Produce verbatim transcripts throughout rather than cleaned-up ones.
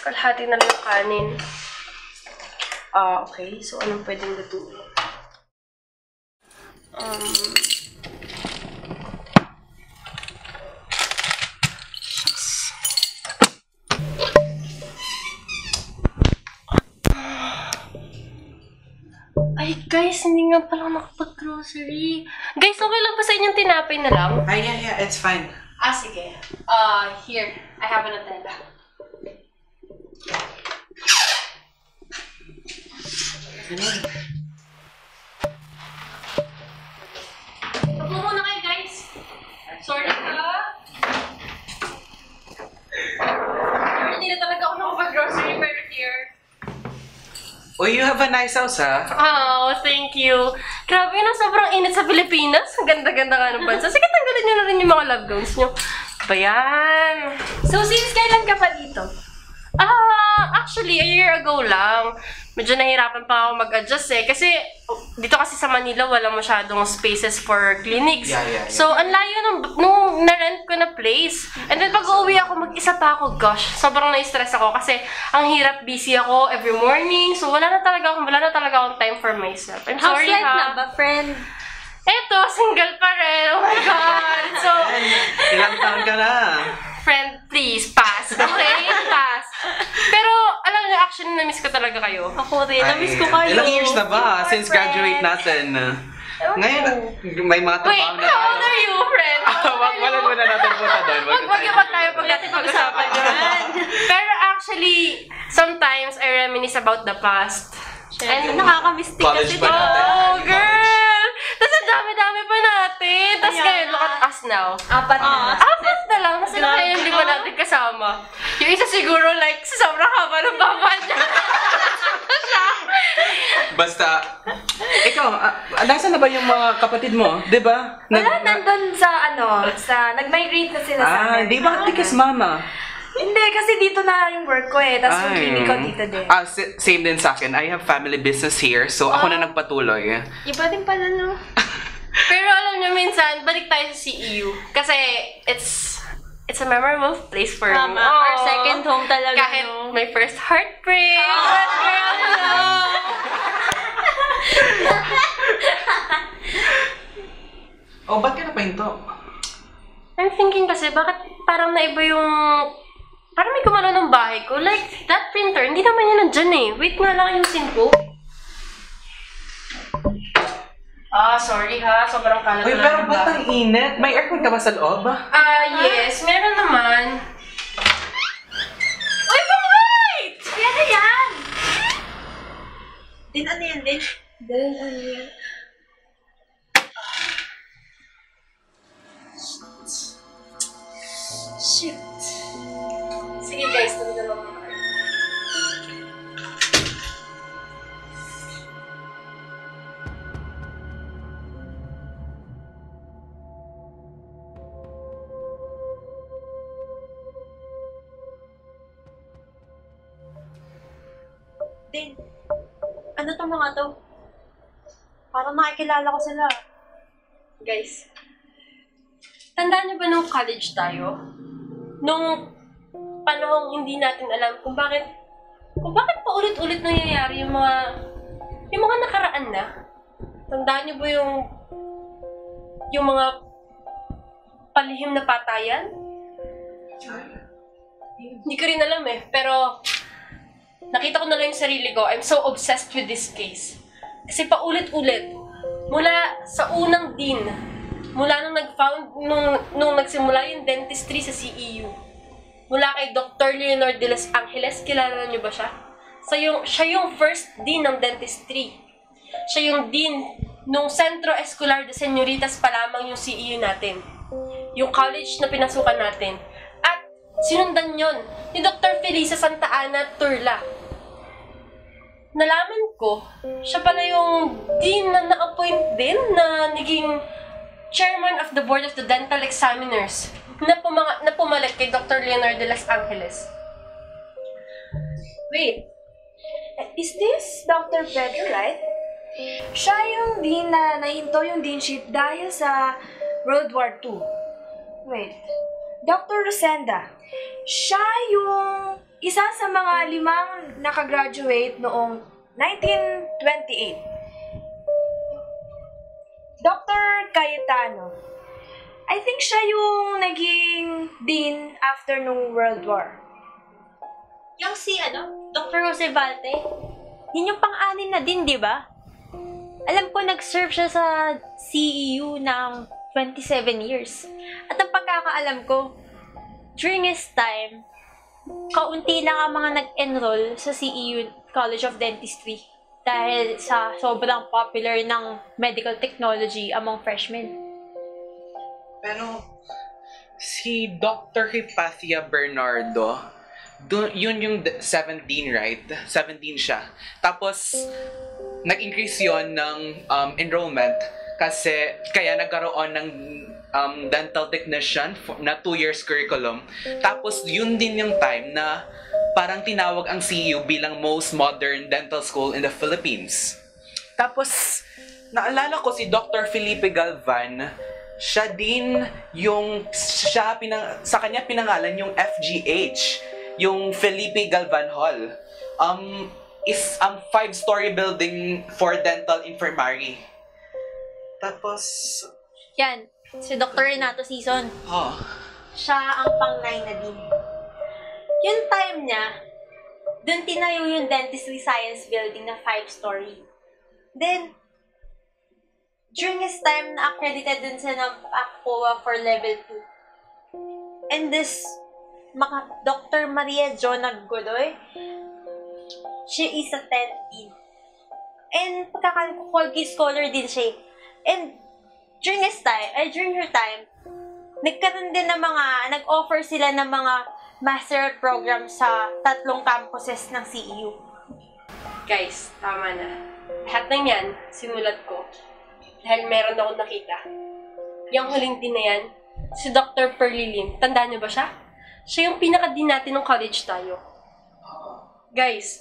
Kalahati na lang yung kanin. Ah, okay. So, anong pwedeng lutuin? Um... Ay, guys, hindi nga pala nakapag-grocery. Guys, okay lang ba sa inyong tinapay na lang? Ay, yeah, yeah, it's fine. Ah, sige. Uh, here, I have a Nutella. Tapo muna kayo, guys. Sorry ha. Hindi na talaga ako nakapag-grocery, pero here. Oh, you have a nice house, ha? Oh, thank you. Grabe na, sobrang init sa Pilipinas. Ang ganda-ganda nga ng bansa. Sige, tanggalin nyo na rin yung mga love gowns nyo. Ba yan? So, since kailan ka pa dito? Ah, actually, a year ago lang. Medyo nahirapan pa ako mag-adjust eh. Kasi dito kasi sa Manila, wala masyadong spaces for clinics. Yeah, yeah, yeah. So, ang layo nung, nung na-rent ko na place. And then pag uuwi ako, mag-isa pa ako. Gosh, sobrang na-stress ako. Kasi ang hirap, busy ako every morning. So, wala na talaga akong, wala na talaga akong time for myself. I'm sorry ha. How's life na ba, friend? Eto, single pa rin. Oh my God. So, Ilang taon ka na? friend, please, pass. Okay? Pass. Pero, alam niyo, actually, na-miss ko talaga kayo. Ako rin, na-miss ko kayo. Ilang years na ba since graduate natin? Ngayon, may mga Wait, trabaho na how tayo. old are you, friend? Wag wala muna natin punta doon. Wag wag yung tayo pag natin pag-usapan yun. Pero actually, sometimes I reminisce about the past. And nakaka-mystic College kasi pa dito. natin. Oh, girl! Tapos ang dami-dami pa natin. Tapos ngayon, look at us now. Apat na. Apat na lang. Kasi na kayo hindi pa natin kasama. Yung isa siguro like, sa sobrang haba ng baba niya. Basta, ikaw, uh, nasa na ba yung mga kapatid mo? Diba? Wala, nandun sa ano, sa, nag-migrate na sila sa Ah, di ba tikas mama? Hindi, kasi dito na yung work ko eh. Tapos yung clinic ko dito din. Ah, same din sa akin. I have family business here, so ako na nagpatuloy. Iba din pala, no? Pero alam niyo, minsan, balik tayo sa C E U. Kasi, it's, it's a memorable place for Tama. me. Our second home talaga, Kahit no? my first heartbreak. Oh. Girl, no. Oh, ba't ka napahinto? I'm thinking kasi, bakit parang naiba yung... Parang may gumano ng bahay ko. Like, that printer, hindi naman yun nandyan eh. Wait nga lang yung sin ko. Ah, sorry ha. Sobrang kalat Uy, na pero ng ba't bahay. ang init? May aircon ka ba sa loob? Ah, yes. Meron naman. Uy, wait! Kaya na yan! Din ano yan din? Din ano yan? Shit. Sige guys, tuloy na lang naman. Din, ano tong mga to? Parang nakikilala ko sila. Guys, tandaan niyo ba nung college tayo? Nung panahong hindi natin alam kung bakit kung bakit pa ulit-ulit nangyayari yung mga yung mga nakaraan na. Tandaan niyo ba yung yung mga palihim na patayan? Hindi ko rin alam eh, pero nakita ko na lang yung sarili ko. I'm so obsessed with this case. Kasi paulit-ulit, mula sa unang dean, mula nung nag-found, nung, nung nagsimula yung dentistry sa C E U, mula kay Doctor Leonor de los Angeles, kilala niyo ba siya? Sa yung, siya yung first dean ng dentistry. Siya yung dean nung Centro Escolar de Señoritas pa lamang yung C E U natin. Yung college na pinasukan natin. At sinundan yon ni Doctor Felisa Santa Ana Turla. Nalaman ko, siya pala yung dean na na-appoint din na naging chairman of the board of the dental examiners na, pumanga, na pumalit kay Doctor Leonor de los Angeles. Wait, is this Doctor Pedro, right? Siya yung dean na nahinto yung deanship dahil sa World War Two. Wait, Doctor Rosenda, siya yung isa sa mga limang nakagraduate noong nineteen twenty-eight. Doctor Cayetano. I think siya yung naging dean after nung World War. Yung si, ano, Doctor Jose Valte, yun yung pang-anim na din, di ba? Alam ko, nag-serve siya sa C E U ng twenty-seven years. At ang pagkakaalam ko, during his time, kaunti lang ang mga nag-enroll sa C E U College of Dentistry dahil sa sobrang popular ng medical technology among freshmen. Pero, si Doctor Hipatia Bernardo, dun, yun yung seventeen, right? seventeen siya. Tapos, nag-increase yon ng um, enrollment kasi kaya nagkaroon ng um, dental technician na two years curriculum. Tapos, yun din yung time na parang tinawag ang C E U bilang most modern dental school in the Philippines. Tapos, naalala ko si Doctor Felipe Galvan, siya din yung, siya, pinang, sa kanya pinangalan yung F G H, yung Felipe Galvan Hall. Um, is ang um, five-story building for dental infirmary. Tapos, Yan, si Doctor Renato Sison. oh, Siya ang pang-nine na din. Yung time niya, dun tinayo yung Dentistry Science Building na five-story. Then, during his time, na-accredited din siya ng A C P O A for level two. And this, maka, Doctor Maria Jonah Godoy, she is a tenth dean. And pagkakal scholar din siya. And during his time, eh, during her time, nagkaroon din ng mga, nag-offer sila ng mga master program sa tatlong campuses ng C E U. Guys, tama na. Lahat ng yan, sinulat ko. Dahil meron akong nakita. Yung huling din na yan, si Doctor Aprille. Tandaan niyo ba siya? Siya yung pinaka-dean natin ng college tayo. Guys,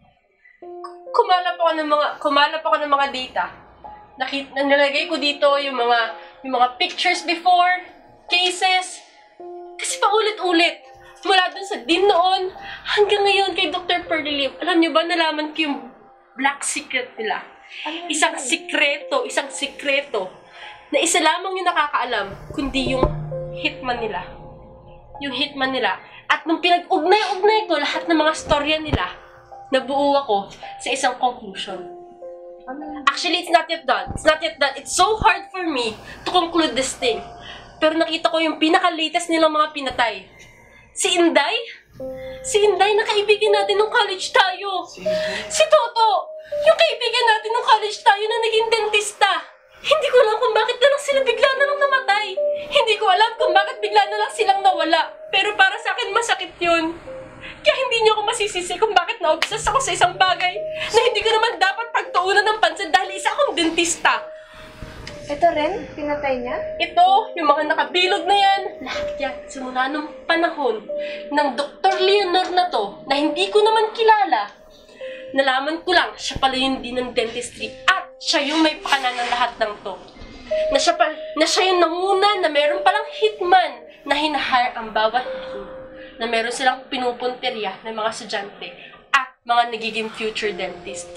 kumalap ako ng mga kumalap ako ng mga data. Nakita, nalagay ko dito yung mga yung mga pictures before, cases. Kasi paulit-ulit. Mula dun sa dean noon hanggang ngayon kay Doctor Aprille. Alam niyo ba, nalaman ko yung black secret nila. Isang sikreto, isang sikreto na isa lamang yung nakakaalam, kundi yung hitman nila. Yung hitman nila. At nung pinag-ugnay-ugnay ko lahat ng mga storya nila, nabuo ako sa isang conclusion. Actually, it's not yet done. It's not yet done. It's so hard for me to conclude this thing. Pero nakita ko yung pinaka-latest nilang mga pinatay. Si Inday? Si Inday na kaibigan natin nung college tayo. Si, si Toto! Yung kaibigan natin nung college tayo na naging dentista. Hindi ko alam kung bakit na lang sila bigla na lang namatay. Hindi ko alam kung bakit bigla na lang silang nawala. Pero para sa akin, masakit yun. Kaya hindi niyo ako masisisi kung bakit na-obsess ako sa isang bagay na hindi ko naman dapat pagtuunan ng pansin dahil isa akong dentista. Ito rin, pinatay niya? Ito, yung mga nakabilog na yan, lahat yan simula nung panahon ng Doktor Leonor na to na hindi ko naman kilala. Nalaman ko lang, siya pala yung dean ng dentistry at siya yung may pakanan ng lahat ng to. Na siya, pa, na siya yung nanguna na meron palang hitman na hinahire ang bawat dean. Na meron silang pinupunterya ng mga estudyante at mga nagiging future dentist.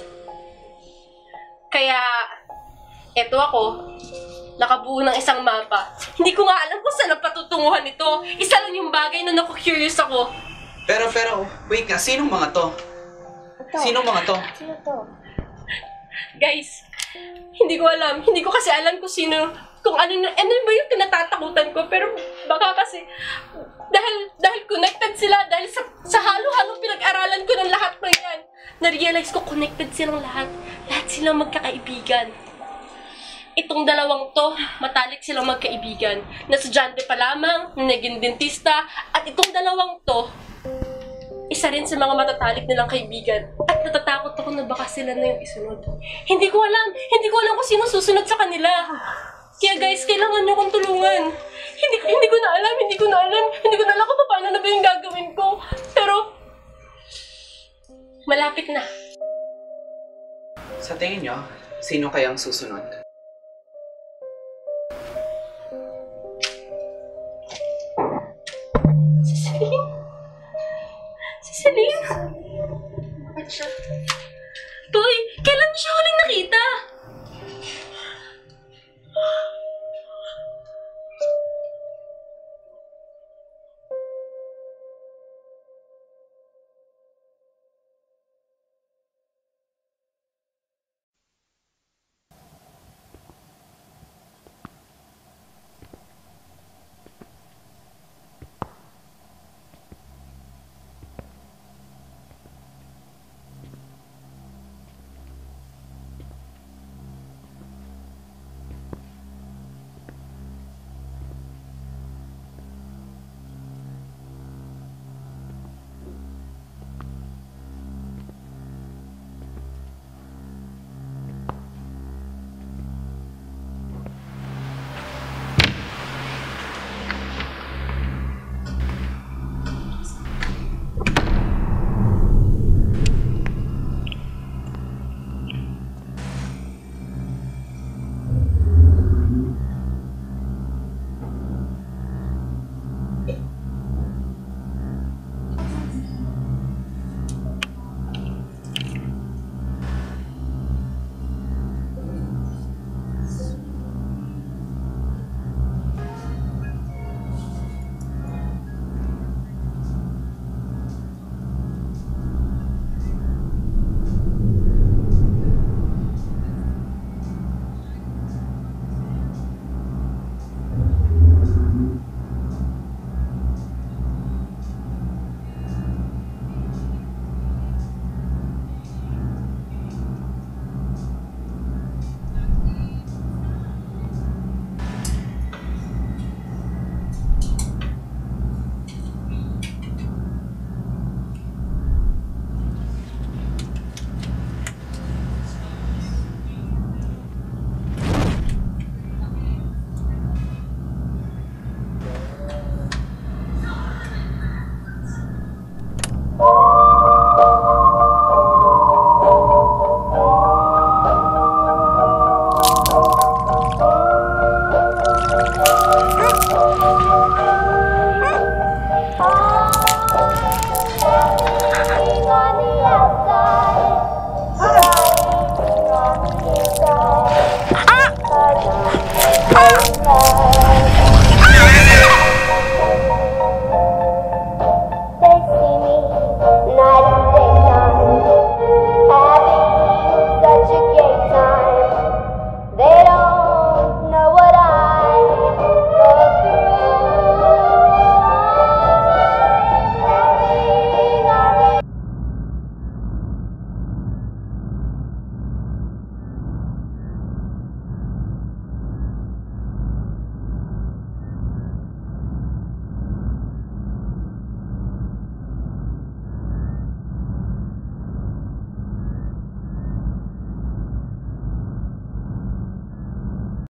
Kaya, eto ako, nakabuo ng isang mapa. Hindi ko nga alam kung saan ang patutunguhan ito. Isa lang yung bagay na naku-curious ako. pero, pero, wait nga, sinong mga to? Ito. Sinong mga to? Sino to? Guys, hindi ko alam. Hindi ko kasi alam kung sino, kung ano, ano ba yung kinatatakutan ko. Pero baka kasi, dahil, dahil connected sila, dahil sa, sa halo-halong pinag-aralan ko ng lahat ng yan, na-realize ko connected silang lahat. Lahat silang magkakaibigan. Itong dalawang to, matalik silang magkaibigan. Nastudyante pa lamang, naging dentista, at itong dalawang to, isa rin sa mga matatalik nilang kaibigan. At natatakot ako na baka sila na yung isunod. Hindi ko alam, hindi ko alam kung sino susunod sa kanila. Kaya guys, kailangan niyo kong tulungan. Hindi, hindi ko na alam, hindi ko na alam, hindi ko na alam kung paano na ba yung gagawin ko. Pero, malapit na. Sa tingin nyo, sino kayang susunod? Si Celine? Si Celine? Bakit siya? Toy, kailan mo siya huling nakita?